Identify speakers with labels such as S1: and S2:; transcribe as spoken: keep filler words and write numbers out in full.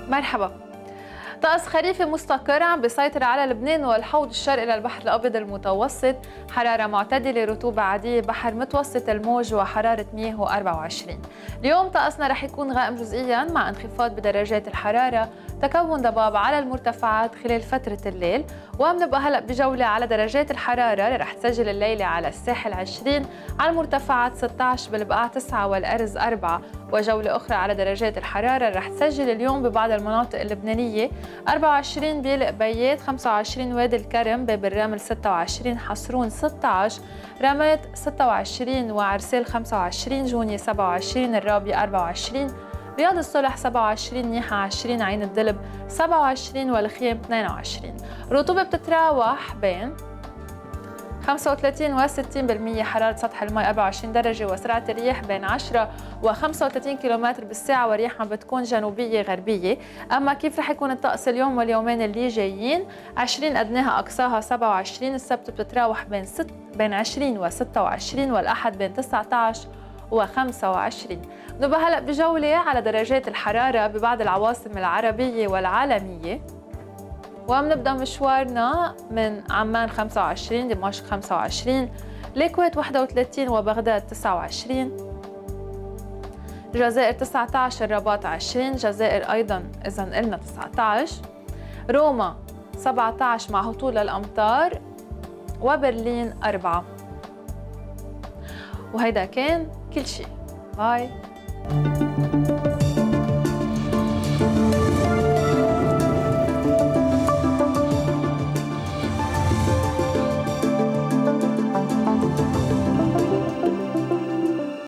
S1: مرحبا. طقس خريفي مستقر عم بيسيطر على لبنان والحوض الشرقي للبحر الأبيض المتوسط، حرارة معتدلة، رطوبة عادية، بحر متوسط الموج وحرارة مياه أربعة وعشرين. اليوم طقسنا رح يكون غائم جزئياً مع انخفاض بدرجات الحرارة، تكون ضباب على المرتفعات خلال فترة الليل، وبنبقى هلأ بجولة على درجات الحرارة اللي رح تسجل الليلة على الساحل عشرين، على المرتفعات ستة عشر، بالبقاع تسعة والأرز أربعة، وجولة أخرى على درجات الحرارة اللي رح تسجل اليوم ببعض المناطق اللبنانية أربعة وعشرين بيلق-بيات، خمسة وعشرين وادي الكرم، باب الرمل ستة وعشرين، حصرون ستة عشر، رمات ستة وعشرين، وعرسال خمسة وعشرين، جونية سبعة وعشرين، الرابية أربعة وعشرين، رياض الصلح سبعة وعشرين، نيحة عشرين، عين الدلب سبعة وعشرين، والخيم اثنين وعشرين. الرطوبة بتتراوح بين خمسة وثلاثين و ستين بالمئة، حرارة سطح الماء أربعة وعشرين درجة، وسرعة الرياح بين عشرة و خمسة وثلاثين كيلومتر بالساعة، ورياح عم بتكون جنوبية غربية. أما كيف رح يكون الطقس اليوم واليومين اللي جايين؟ عشرين أدناها أقصاها سبعة وعشرين، السبت بتتراوح بين ست بين عشرين و ستة وعشرين، والأحد بين تسعة عشر و خمسة وعشرين. نبقى هلأ بجولة على درجات الحرارة ببعض العواصم العربية والعالمية، وبنبدأ مشوارنا من عمان خمسة وعشرين، دمشق خمسة وعشرين، الكويت واحد وثلاثين، وبغداد تسعة وعشرين، الجزائر تسعة عشر، الرباط عشرين، الجزائر أيضاً إذا قلنا تسعة عشر، روما سبعة عشر مع هطول الأمطار، وبرلين أربعة. وهيدا كان كل شيء. باي.